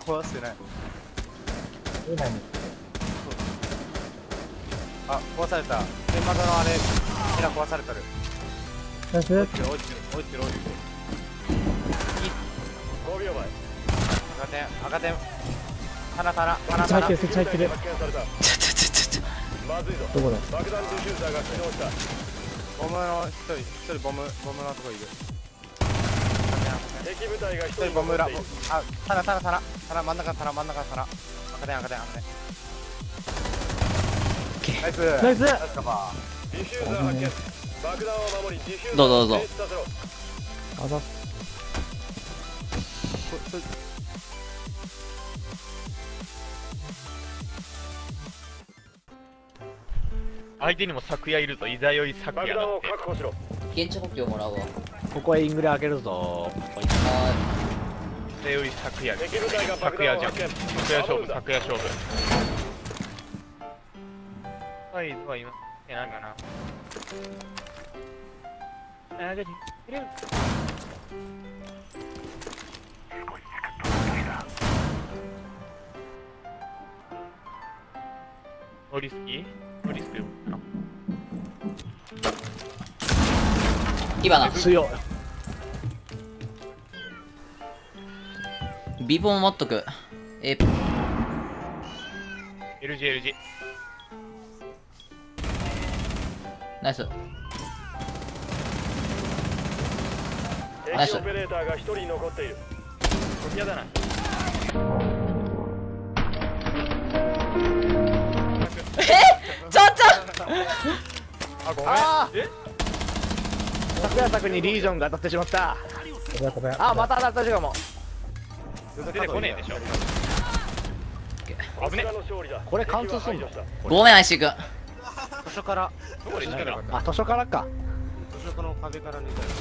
壊してない。あ、壊された。天窓のあれ、ヘラ壊されてる。 ナイス。 落ちてる。5秒前。赤点。棚。 入ってる、そっち入ってる。どこだ。 ボムの一人ボムのとこいる。一人ボム裏。あ、棚真ん中棚。赤点。ナイス。 どうぞ。 あざ。 相手にも昨夜いるぞ。いざよい昨夜だって。 現地補給もらうわ。 ここはイングレ開けるぞ。 いざよい昨夜じゃん。昨夜勝負。サイズは今なんかな。ノリスクよな。 火花。 強い。 ビボン持っとく。 LG。 ナイス。 オペレーターが1人残っている。 嫌だな。 ちょっあ、ごめん。 昨夜作にリージョンが当たってしまった。 ごめん。 あ、また当たったしかも。 出てこねえでしょ。危ね。 これ貫通すんの？ ごめん、アイシー君。 図書から。 どこでしたか。 あ、図書からか。 図書からの壁から逃げたよ。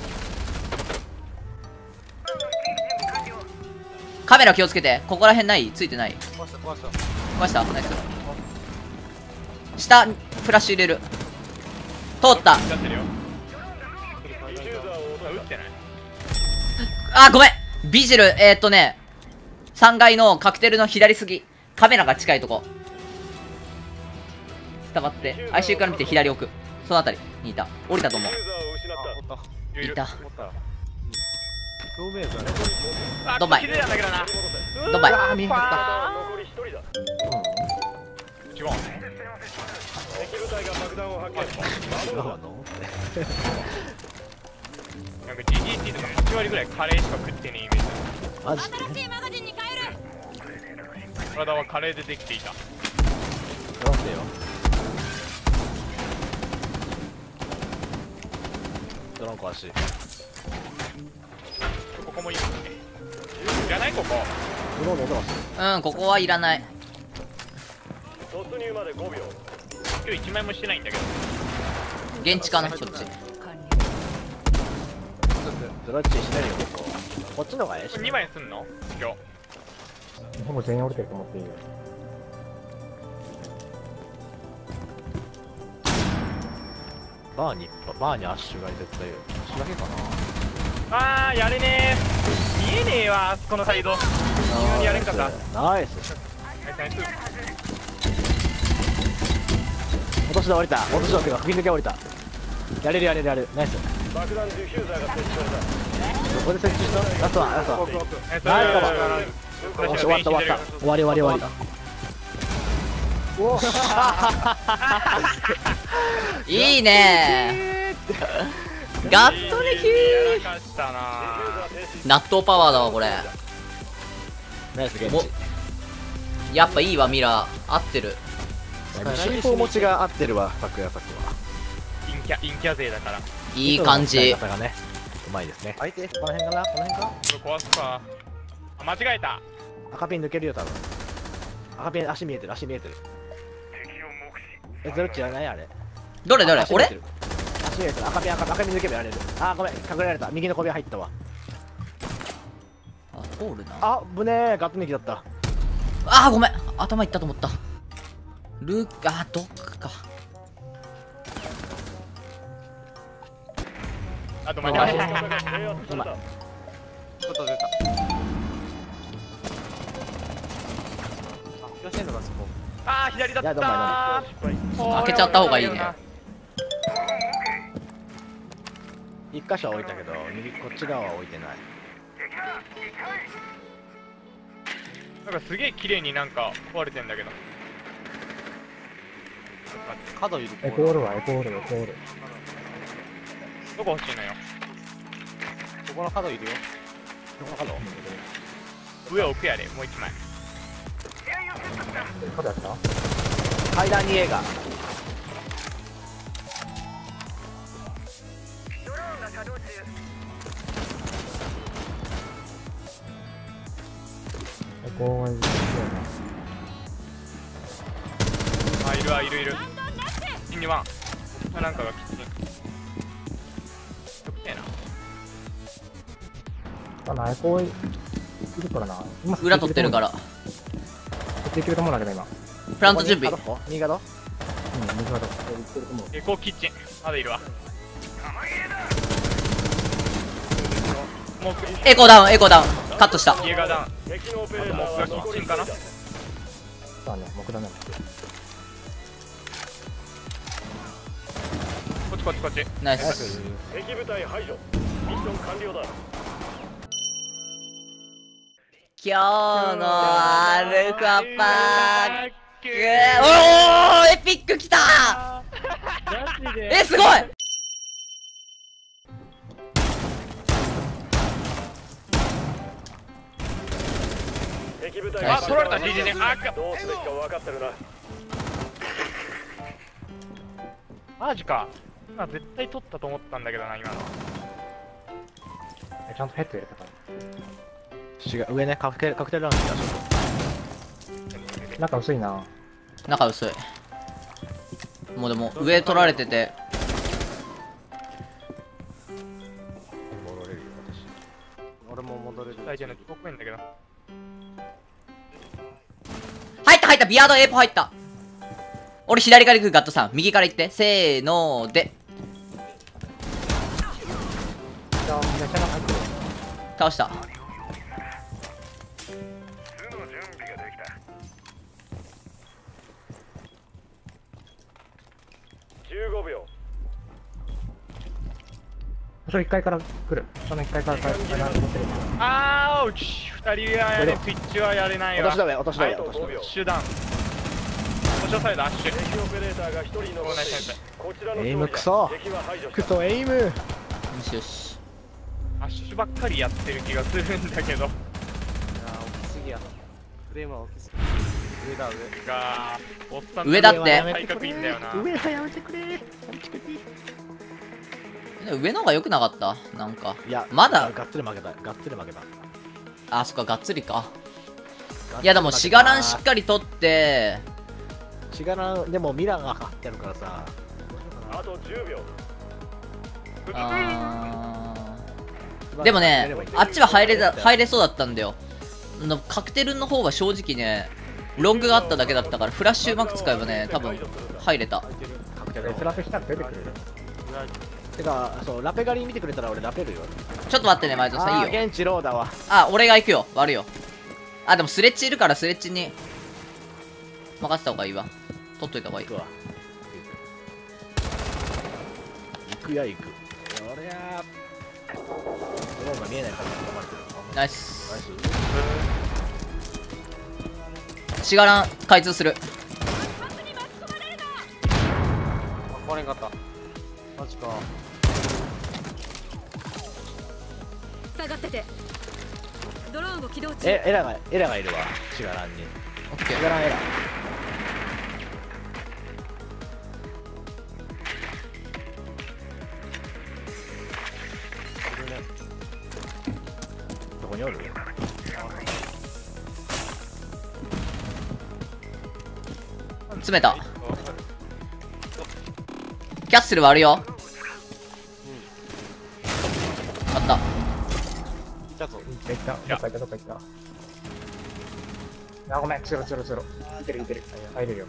カメラ気をつけて。ここら辺ない？ついてない？ 壊した。 壊した？ナイス。下、フラッシュ入れる。通った。 やってるよ。撃ってない。 あ、ごめん。ビジル、3階のカクテルの左すぎ。カメラが近いとこ。伝わって。IC から見て左奥。そのあたりにいた。降りたと思う。いた。 表面だね。 ドバイ。 綺麗なんだけどな。 ドバイ。 あ、見えた。 違う。なんか GGT とか8割ぐらいカレーしか食ってねえイメージ。 マジで？ 体はカレーでできていた。 待ってよ。ドランコ足。 ここもいいですね。いらないここ。 ドローンの音がする。 うん、ここはいらない。 突入まで5秒。 今日1枚もしてないんだけど。 現地かな、こっち。 ドラッチしないよ、ここ。こっちの方がええし。 2枚すんの今日。 ほぼ全員降りてると思っていいよ。 バーにアッシュが絶対いる。アッシュだけかな。 あー、やれねー。見えねえわ、あそこのサイド。急にやれんかった。 ナイス。 ナイス。 落としだ降りた。落としだっていうか、吹き抜け降りた。やれる。ナイス。 爆弾ディフューザーが設置された。 どこで設置した？ラストは。 ナイス。 よし、終わった。終わり。おいいねー。ガットネキやらかしたなー。納豆パワーだわ、これ。 ナイスゲッチ。 やっぱいいわ、ミラー。合ってる。 C4 持ちが合ってるわ、昨夜作は。 陰キャ勢だから。 いい感じ。 方がね、うまいですね。相手、この辺かな？この辺か？ これ壊すか。あ、間違えた。 赤ピン抜けるよ、多分。赤ピン、足見えてる。ゼロッチやらないあれ。 どれ俺？ 足見えてる。赤ピン抜けばやれる。あ、ごめん、隠れられた。右の小部屋入ったわ。 あ、通るな。 あ、ぶねー、ガット抜きだった。 あー、ごめん。頭いったと思った。ルー、あー、ドックか。 あと間違えた。 外出た。 どうしてんのかそこ。 あー左だったいやどんまー。 開けちゃった方がいいね。 一箇所は置いたけど、右こっち側は置いてない。 なんかすげえ綺麗になんか壊れてんだけど。 角いる。 エコールはエコールエコール。 どこ欲しいのよ。 そこの角いるよ。 どこの角？ 上置くやれ、もう一枚。 角やった階段に映画。 エコーがいる。 あ、いるわ、いるいる。インニワン。なんかがキッチン。よくねえな。 あ、な、エコーいるからな。今裏取ってるから。 できると思うんだけど、今。 プラント準備。 右側ど？ うん、水がどっかでいってると思う。 エコーキッチン。まだいるわ。もうエコーダウン、エコーダウン。カットした。 家がダウン。あともうがキッチンかな。 さあね、木だね。 こっちこっちこっち。 ナイス。 敵部隊排除。ミッション完了だ。 今日のアルファパーク。おー、エピックきたー。え、すごい。 敵部隊あ、取られた GG ね。あ、 どうすべきか分かってるな。 マジか。今絶対取ったと思ったんだけどな、今の。 ちゃんとヘッド入れたから。 違う、上ね、カクテルラウンジだ。 中薄いな。 中薄い。もうでも上取られてて。 戻れるよ、 俺も戻れる。 大丈夫、ここいいんだけど。 入った入った、ビアードエーポ入った。俺左から行く、ガットさん右から行って。せーのーでじゃあ、めっちゃ中入ってる。 倒した。 15秒。 それ1階から来る。その1階から来る。 あー、うち2人はやれ、ツイッチはやれないわ。 落としだ上、落としだ上、 あと落としだ 5秒。 手段。保証サイド、アッシュ。 敵オペレーターが1人残ごめんなってさい先いる。こちらのエイムク勝ソ利だ。敵は排除した。 クソエイム。 よしよし。 アッシュばっかりやってる気がするんだけど。 いやー、大きすぎや。フレームは大きすぎ。上だ、上。 がおっさん上だって体格いいんだよな。 上はやめてくれ。 上の方が良くなかったなんか。 いや、 まだがっつり負けた、がっつり負けた。 あ、そっか、がっつりか。いやでもシガランしっかり取ってシガラン、でもミラーがかってるからさ。 あと10秒。 でもね、あっちは入れそうだったんだよ。カクテルの方は正直ね、ロングがあっただけだったから、フラッシュうまく使えばね、多分入れた。 カクテルスラフしたら出てくるよ。 てか、そう、ラペ狩り見てくれたら俺ラペるよ。 ちょっと待ってね、前田さん、いいよ。 現地ローだわ。 あ、俺が行くよ、悪いよ。あ、でもスレッチいるから、スレッチに任せた方がいいわ。取っといた方がいい。 行くわ。行くや行く。俺やー。ドローンが見えないから頑張ってる。 ナイス。 ナイス。 シガラン開通する。 壊れんかった。マジか。 下がってて。ドローンを起動中。 エラがいるわ。シガランに。 オッケー。 シガランエラ。どこにおる？ 詰めた。キャッスル割るよ。あった。 じゃあそう。 どっか行った。どっか行った。どっか行った。あ、ごめん。ゼロ。いける。入れるよ。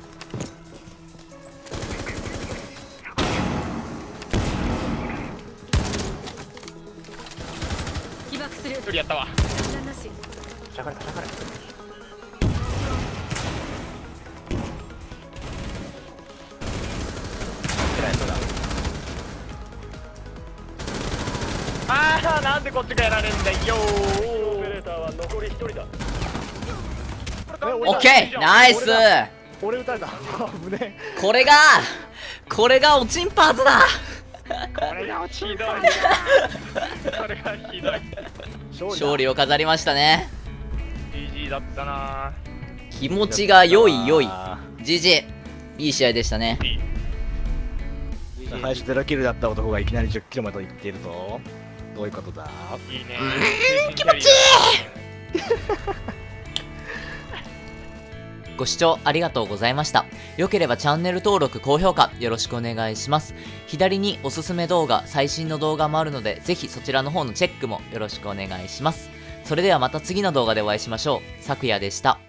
起爆する。 一人やったわ。 弾なし。 しゃがれ。 なんでこっちがやられんだよオペレーターは残り1人だ。 オッケーナイス。 俺撃たれた。危ねこれがおちんパーズだ。 これがひどいこれがひどい勝利を飾りましたね。 GG だったな。 気持ちが良い良い。 あ GG いい試合でしたね。 ー最初0キルだった男がいきなり10キロまで行っているとどういうことだ。 いいね。気持ちいい。 ご視聴ありがとうございました。良ければチャンネル登録、高評価よろしくお願いします。左におすすめ動画、最新の動画もあるので、ぜひそちらの方のチェックもよろしくお願いします。それではまた次の動画でお会いしましょう。さくやでした。